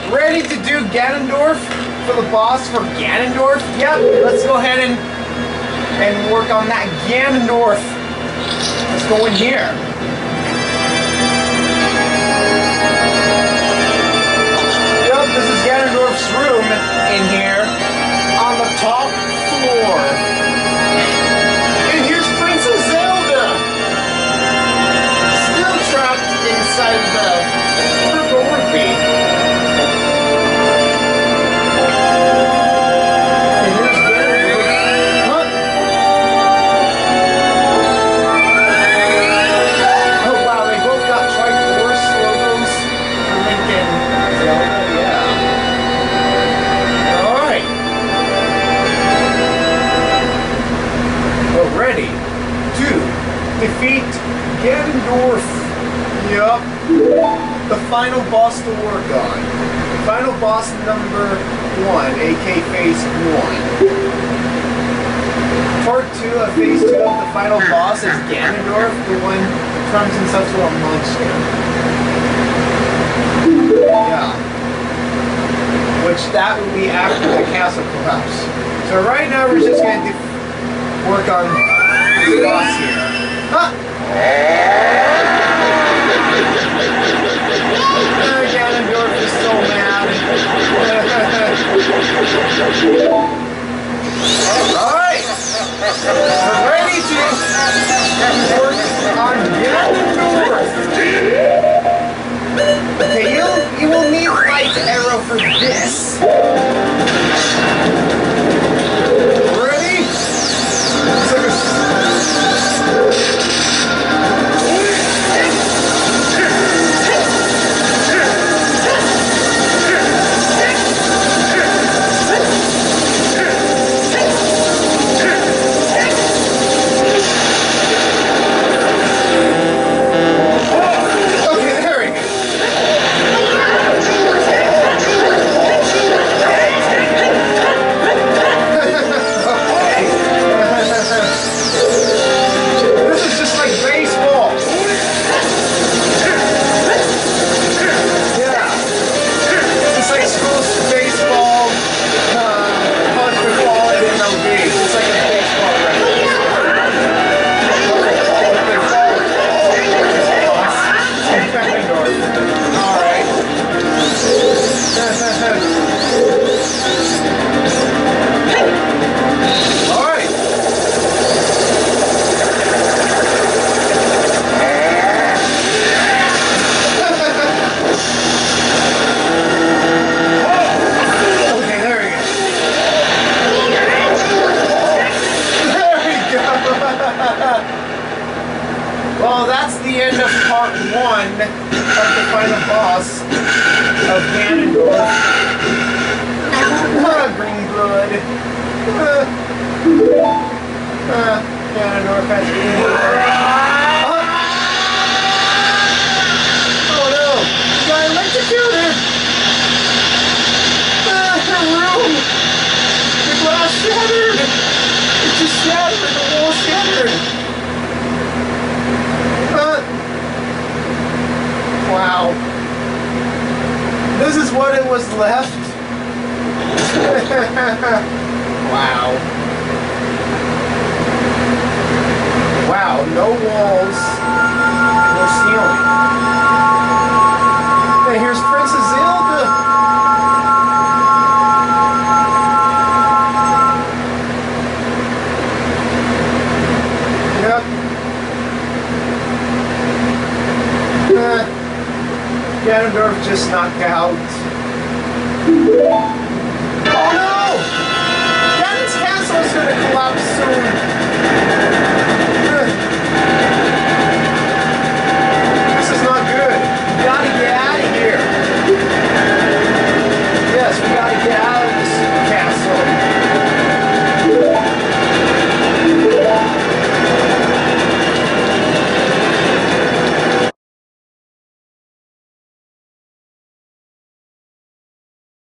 ready to do Ganondorf for the boss for Ganondorf? Yep, let's go ahead and work on that Ganondorf. Let's go in here. Yep, this is Ganondorf's room in here on the top floor. And here's Princess Zelda, still trapped inside the purple rupee. And here's Ganondorf. Huh? Oh wow, they both got Triforce logos for Link and Zelda, yeah. Alright. We're ready to defeat Ganondorf. Yup. The final boss to work on. Final boss number 1, aka Phase 1. Part 2 of Phase 2 of the final boss is Ganondorf, the one who turns himself to a monster. Yeah. Which that would be after the castle collapse. So right now we're just going to work on the boss here. Huh? Ganondorf is so mad. Alright! We're ready to work on Ganondorf. Okay, you will need light arrow for this. Ready? Well, that's the end of part 1 of the final boss of Ganondorf. Green blood. Ganondorf has green blood. Oh no! You got electrocuted! Her room! The glass shattered! It just shattered! The wall shattered! Wow. This is what it was left. Wow. Wow, no walls, no ceiling. And here's Princess Zelda. Yep. Ganondorf just knocked out.